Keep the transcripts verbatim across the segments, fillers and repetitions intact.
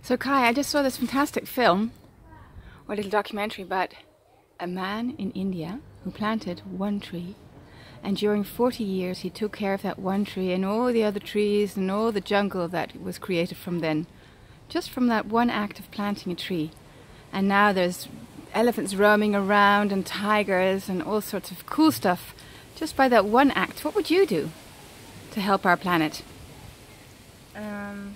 So Kai, I just saw this fantastic film, or little documentary about a man in India who planted one tree, and during forty years he took care of that one tree and all the other trees and all the jungle that was created from then, just from that one act of planting a tree. And now there's elephants roaming around and tigers and all sorts of cool stuff just by that one act. What would you do to help our planet? Um,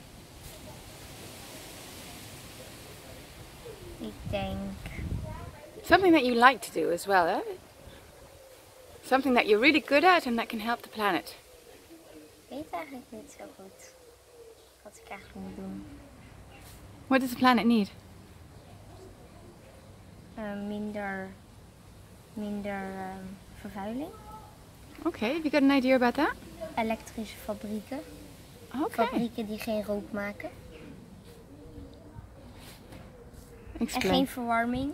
ik denk... Something that you like to do as well, eh? Something that you're really good at and that can help the planet. Ik weet eigenlijk niet zo goed wat ik eigenlijk moet doen. What does the planet need? Uh, minder minder um, vervuiling. Okay, have you got an idea about that? Elektrische fabrieken. Okay. Fabrieken die geen rook maken. Explain. En geen verwarming.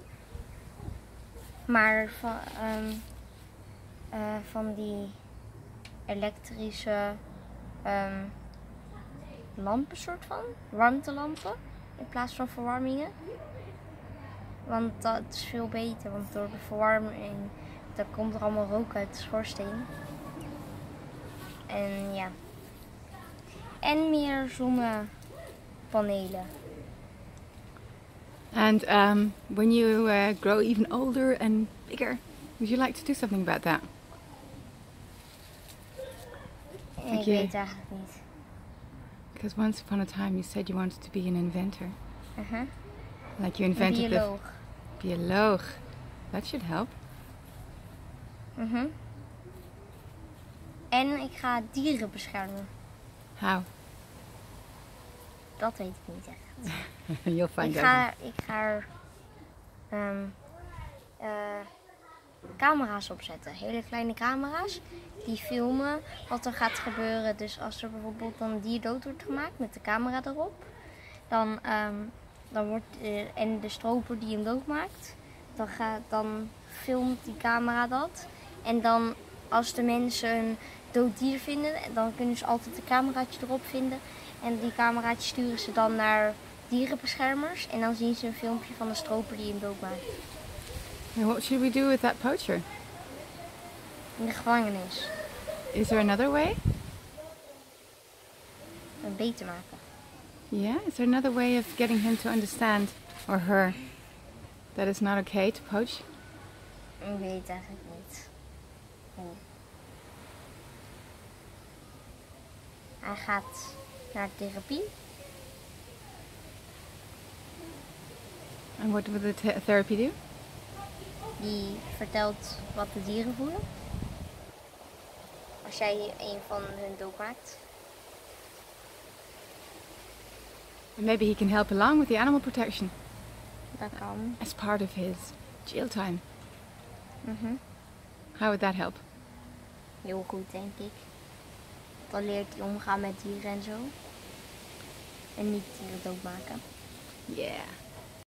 Maar van, um, uh, van die elektrische um, lampen soort van. Warmtelampen. In plaats van verwarmingen. Want dat is veel beter. Want door de verwarming dan komt er allemaal rook uit de schoorsteen. En ja. En meer zonnepanelen. And um, when you uh, grow even older and bigger, would you like to do something about that? En ik je- weet eigenlijk niet. Because once upon a time you said you wanted to be an inventor. Uh-huh. Like you Een invented bioloog. the bioloog. That should help. Mhm. En ik ga dieren beschermen. How? Dat weet ik niet echt. You'll find Ik out. ga, ik ga er um, uh, camera's opzetten. Hele kleine camera's. Die filmen wat er gaat gebeuren. Dus als er bijvoorbeeld een dier dood wordt gemaakt met de camera erop. Dan, um, dan wordt, uh, en de stroper die hem doodmaakt. Dan, gaat, dan filmt die camera dat. En dan als de mensen een dood dier vinden. Dan kunnen ze altijd een cameraatje erop vinden. En die cameraatjes sturen ze dan naar dierenbeschermers. En dan zien ze een filmpje van de stroper die hem doodmaakt. And what should we do with that poacher? In de gevangenis. Is there another way? Een beter maken. Yeah? Is there another way of getting him to understand, or her, that it's not okay to poach? Ik weet het eigenlijk niet. Nee. Hij gaat naar therapie. And what will the th- therapy do? Die vertelt wat de dieren voelen. Als jij een van hun doodmaakt. And maybe he can help along with the animal protection Dat kan. as part of his jail time. Mhm. How would that help? Heel goed, denk ik. Dan leert hij omgaan met dieren en zo. En niet dieren doodmaken. Yeah.